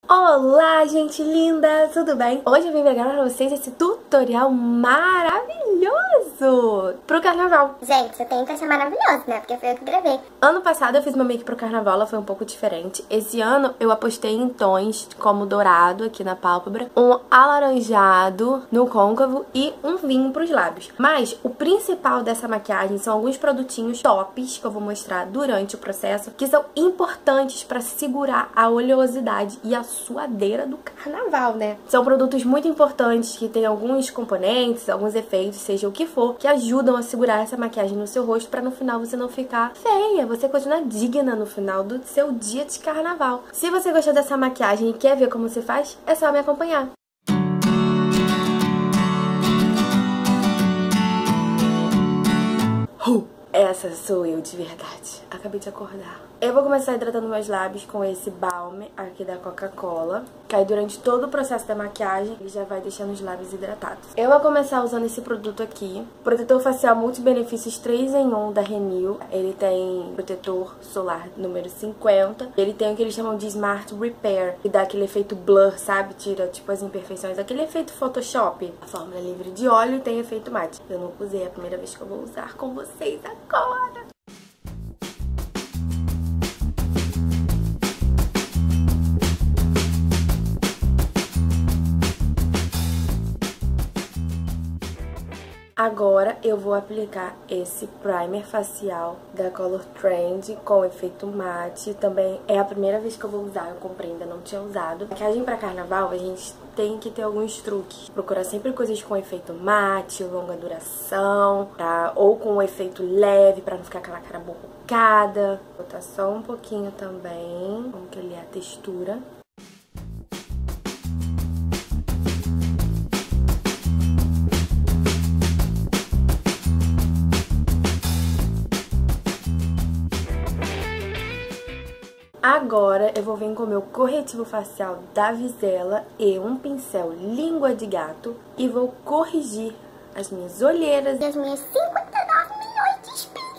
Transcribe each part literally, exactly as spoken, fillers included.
Olá, gente linda! Tudo bem? Hoje eu vim gravar pra vocês esse tutorial maravilhoso pro carnaval. Gente, você tem que achar maravilhoso, né? Porque foi eu que gravei. Ano passado eu fiz uma make pro carnaval, ela foi um pouco diferente. Esse ano eu apostei em tons como dourado aqui na pálpebra, um alaranjado no côncavo e um vinho pros lábios. Mas o principal dessa maquiagem são alguns produtinhos tops que eu vou mostrar durante o processo, que são importantes pra segurar a oleosidade e a suadeira do carnaval, né? São produtos muito importantes que têm alguns componentes, alguns efeitos, seja o que for, que ajudam a segurar essa maquiagem no seu rosto pra no final você não ficar feia, você continuar digna no final do seu dia de carnaval. Se você gostou dessa maquiagem e quer ver como se faz, é só me acompanhar. Uh, essa sou eu de verdade. Acabei de acordar. Eu vou começar hidratando meus lábios com esse balme aqui da Coca-Cola, que aí durante todo o processo da maquiagem ele já vai deixando os lábios hidratados. Eu vou começar usando esse produto aqui, protetor facial multibenefícios três em um da Renew. Ele tem protetor solar número cinquenta. Ele tem o que eles chamam de Smart Repair, que dá aquele efeito blur, sabe? Tira tipo as imperfeições, aquele efeito Photoshop. A fórmula livre de óleo e tem efeito mate. Eu nunca usei, é a primeira vez que eu vou usar com vocês agora. Agora eu vou aplicar esse primer facial da Color Trend com efeito mate. Também é a primeira vez que eu vou usar, eu comprei, ainda não tinha usado. Maquiagem pra carnaval, a gente tem que ter alguns truques. Procurar sempre coisas com efeito mate, longa duração, tá? Ou com um efeito leve pra não ficar aquela cara borrocada. Vou botar só um pouquinho também, como que ele é a textura. Agora eu vou vir com o meu corretivo facial da Visela e um pincel língua de gato e vou corrigir as minhas olheiras E as minhas cinquenta e nove milhões de espelhos.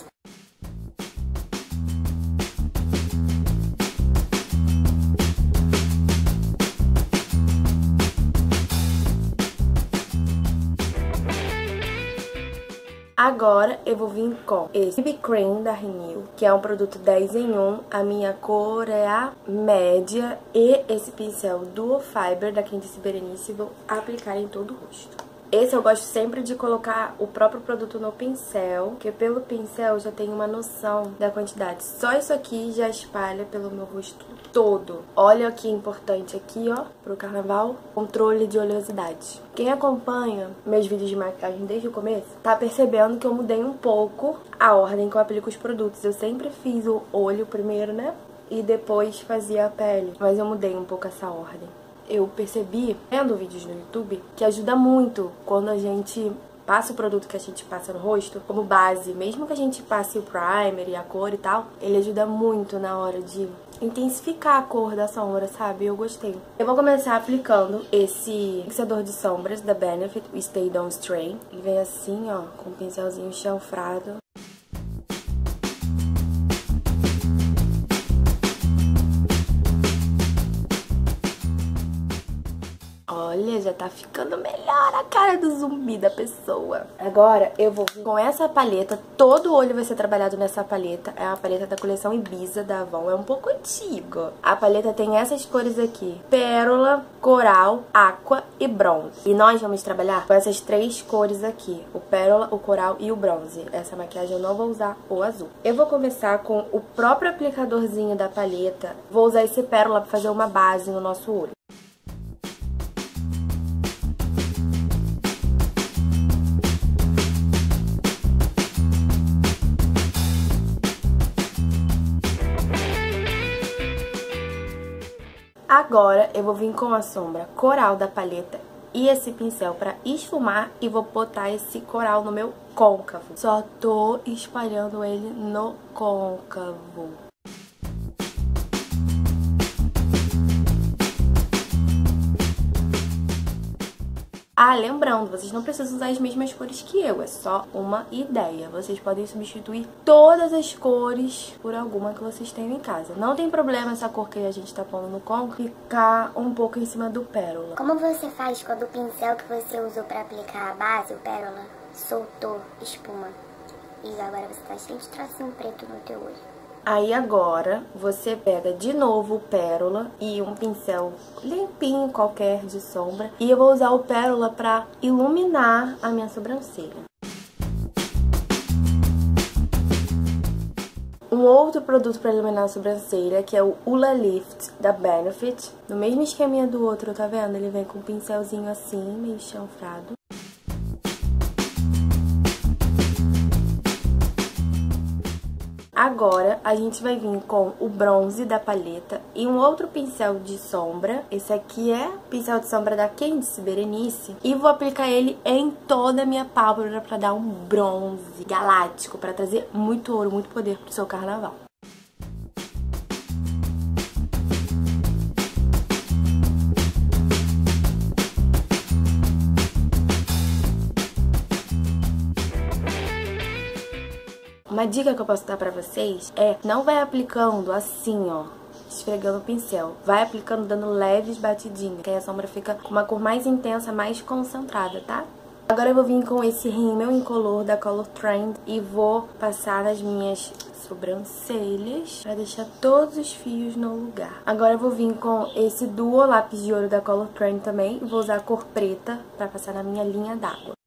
Agora eu vou vir com esse B B Cream da Renew, que é um produto dez em um, a minha cor é a média, e esse pincel Duo Fiber da Candice Berenice vou aplicar em todo o rosto. Esse eu gosto sempre de colocar o próprio produto no pincel, porque pelo pincel eu já tenho uma noção da quantidade. Só isso aqui já espalha pelo meu rosto todo. Olha o que é importante aqui, ó, pro carnaval, controle de oleosidade. Quem acompanha meus vídeos de maquiagem desde o começo, tá percebendo que eu mudei um pouco a ordem que eu aplico os produtos. Eu sempre fiz o olho primeiro, né, e depois fazia a pele, mas eu mudei um pouco essa ordem. Eu percebi, vendo vídeos no YouTube, que ajuda muito quando a gente passa o produto que a gente passa no rosto como base. Mesmo que a gente passe o primer e a cor e tal, ele ajuda muito na hora de intensificar a cor da sombra, sabe? Eu gostei. Eu vou começar aplicando esse fixador de sombras da Benefit, o Stay Don't Stray. Ele vem assim, ó, com um pincelzinho chanfrado. Olha, já tá ficando melhor a cara do zumbi da pessoa. Agora eu vou vir com essa paleta. Todo o olho vai ser trabalhado nessa paleta. É uma paleta da coleção Ibiza da Avon. É um pouco antiga. A paleta tem essas cores aqui: pérola, coral, aqua e bronze. E nós vamos trabalhar com essas três cores aqui: o pérola, o coral e o bronze. Essa maquiagem eu não vou usar o azul. Eu vou começar com o próprio aplicadorzinho da paleta. Vou usar esse pérola pra fazer uma base no nosso olho. Agora eu vou vir com a sombra coral da paleta e esse pincel pra esfumar e vou botar esse coral no meu côncavo. Só tô espalhando ele no côncavo. Ah, lembrando, vocês não precisam usar as mesmas cores que eu, é só uma ideia. Vocês podem substituir todas as cores por alguma que vocês tenham em casa. Não tem problema essa cor que a gente tá pondo no côncavo ficar um pouco em cima do pérola. Como você faz quando o pincel que você usou pra aplicar a base, o pérola, soltou espuma? E agora você tá cheio de tracinho preto no teu olho. Aí agora, você pega de novo o pérola e um pincel limpinho qualquer de sombra. E eu vou usar o pérola pra iluminar a minha sobrancelha. Um outro produto pra iluminar a sobrancelha, que é o Hoola Lift da Benefit. No mesmo esqueminha do outro, tá vendo? Ele vem com um pincelzinho assim, meio chanfrado. Agora, a gente vai vir com o bronze da paleta e um outro pincel de sombra. Esse aqui é o pincel de sombra da Candice Berenice. E vou aplicar ele em toda a minha pálpebra pra dar um bronze galáctico, pra trazer muito ouro, muito poder pro seu carnaval. Uma dica que eu posso dar pra vocês é, não vai aplicando assim, ó, esfregando o pincel. Vai aplicando dando leves batidinhas, que aí a sombra fica com uma cor mais intensa, mais concentrada, tá? Agora eu vou vir com esse rímel incolor da Color Trend e vou passar nas minhas sobrancelhas pra deixar todos os fios no lugar. Agora eu vou vir com esse Duo lápis de ouro da Color Trend também. Vou usar a cor preta pra passar na minha linha d'água.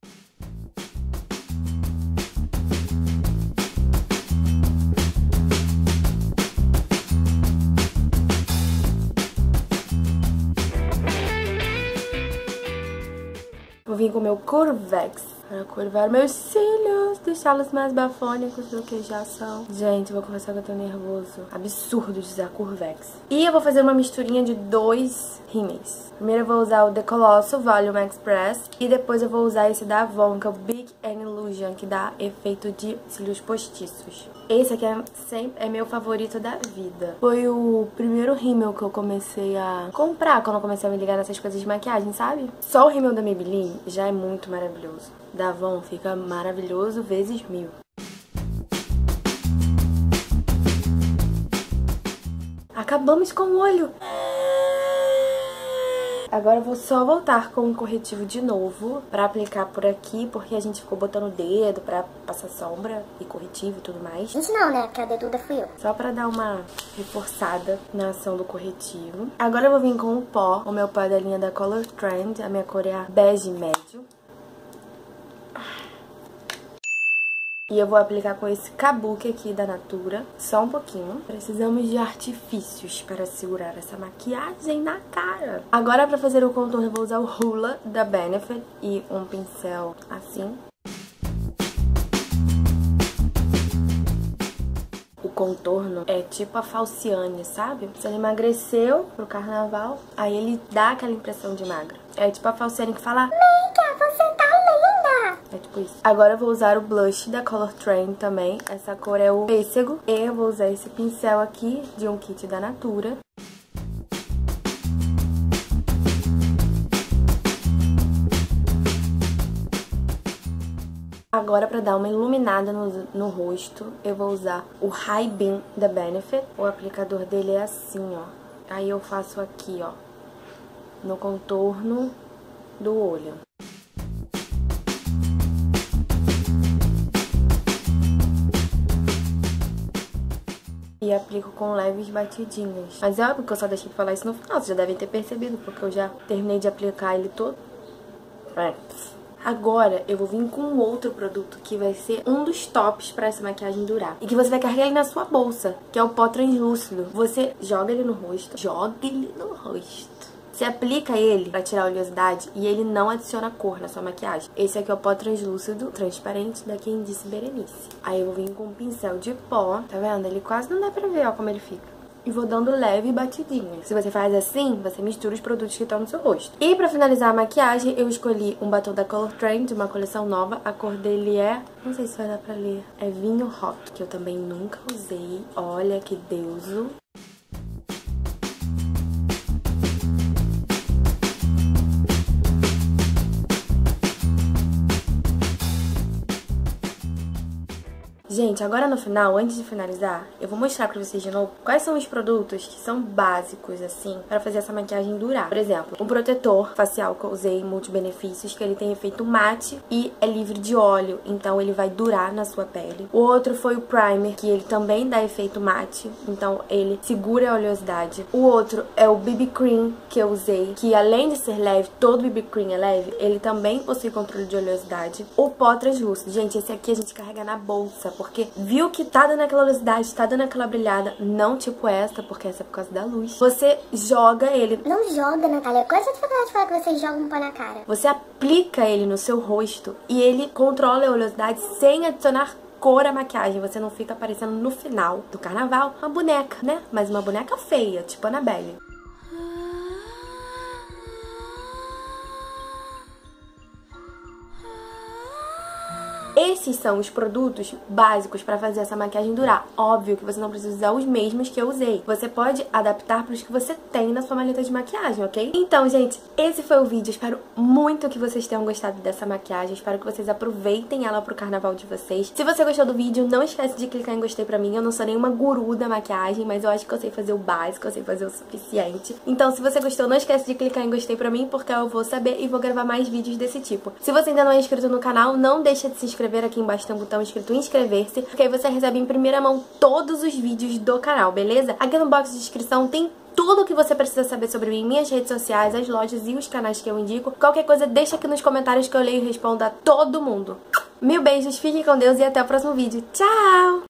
Vou vir com o meu Curvex para curvar meus cílios, deixá-los mais bafônicos do que já são. Gente, vou confessar que eu tô nervoso. Absurdo de usar Curvex. E eu vou fazer uma misturinha de dois rímels. Primeiro eu vou usar o The Colossal Volume Express e depois eu vou usar esse da Avon, que é o Big and Illusion, que dá efeito de cílios postiços. Esse aqui é, sempre, é meu favorito da vida. Foi o primeiro rímel que eu comecei a comprar quando eu comecei a me ligar nessas coisas de maquiagem, sabe? Só o rímel da Maybelline já é muito maravilhoso. Da Avon fica maravilhoso vezes mil. Acabamos com o olho! Agora eu vou só voltar com o corretivo de novo pra aplicar por aqui, porque a gente ficou botando o dedo pra passar sombra e corretivo e tudo mais. Gente não, né? Porque a deduda fui eu. Só pra dar uma reforçada na ação do corretivo. Agora eu vou vir com o pó. O meu pó é da linha da Color Trend. A minha cor é a bege médio. E eu vou aplicar com esse kabuki aqui da Natura, só um pouquinho. Precisamos de artifícios para segurar essa maquiagem na cara. Agora, pra fazer o contorno, eu vou usar o Hoola da Benefit e um pincel assim. O contorno é tipo a Falciane, sabe? Se ele emagreceu pro carnaval, aí ele dá aquela impressão de magra. É tipo a Falciane que fala... Amiga, você tá linda! É tipo isso. Agora eu vou usar o blush da Color Trend também. Essa cor é o pêssego. E eu vou usar esse pincel aqui de um kit da Natura. Agora, pra dar uma iluminada no, no rosto, eu vou usar o High Beam da Benefit. O aplicador dele é assim, ó. Aí eu faço aqui, ó, no contorno do olho. E aplico com leves batidinhas. Mas é óbvio que eu só deixei de falar isso no final. Vocês já devem ter percebido, porque eu já terminei de aplicar ele todo. É. Agora eu vou vir com um outro produto que vai ser um dos tops pra essa maquiagem durar. E que você vai carregar ele na sua bolsa, que é o pó translúcido. Você joga ele no rosto, joga ele no rosto. Você aplica ele pra tirar a oleosidade e ele não adiciona cor na sua maquiagem. Esse aqui é o pó translúcido, transparente, da Candice Berenice. Aí eu vou vir com um pincel de pó, tá vendo? Ele quase não dá pra ver, ó, como ele fica. E vou dando leve batidinha. Se você faz assim, você mistura os produtos que estão no seu rosto. E pra finalizar a maquiagem, eu escolhi um batom da Color Trend, uma coleção nova. A cor dele é... não sei se vai dar pra ler. É vinho hot, que eu também nunca usei. Olha que deuso. Gente, agora no final, antes de finalizar, eu vou mostrar pra vocês de novo quais são os produtos que são básicos, assim, pra fazer essa maquiagem durar. Por exemplo, um protetor facial que eu usei, multi-benefícios, que ele tem efeito mate e é livre de óleo, então ele vai durar na sua pele. O outro foi o primer, que ele também dá efeito mate, então ele segura a oleosidade. O outro é o B B Cream, que eu usei, que além de ser leve, todo B B Cream é leve, ele também possui controle de oleosidade. O pó translúcido, gente, esse aqui a gente carrega na bolsa, porque viu que tá dando aquela oleosidade, tá dando aquela brilhada, não tipo essa, porque essa é por causa da luz. Você joga ele... Não joga, Natália. Qual é a dificuldade de falar que você joga um pó na cara? Você aplica ele no seu rosto e ele controla a oleosidade sem adicionar cor à maquiagem. Você não fica aparecendo no final do carnaval uma boneca, né? Mas uma boneca feia, tipo Annabelle. Esses são os produtos básicos para fazer essa maquiagem durar. Óbvio que você não precisa usar os mesmos que eu usei. Você pode adaptar para os que você tem na sua maleta de maquiagem, ok? Então, gente, esse foi o vídeo. Espero muito que vocês tenham gostado dessa maquiagem. Espero que vocês aproveitem ela pro carnaval de vocês. Se você gostou do vídeo, não esquece de clicar em gostei pra mim. Eu não sou nenhuma guru da maquiagem, mas eu acho que eu sei fazer o básico, eu sei fazer o suficiente. Então, se você gostou, não esquece de clicar em gostei pra mim, porque eu vou saber e vou gravar mais vídeos desse tipo. Se você ainda não é inscrito no canal, não deixa de se inscrever. Aqui embaixo tem um botão escrito inscrever-se, porque aí você recebe em primeira mão todos os vídeos do canal, beleza? Aqui no box de descrição tem tudo o que você precisa saber sobre mim, minhas redes sociais, as lojas e os canais que eu indico. Qualquer coisa, deixa aqui nos comentários que eu leio e respondo a todo mundo. Mil beijos, fiquem com Deus e até o próximo vídeo. Tchau!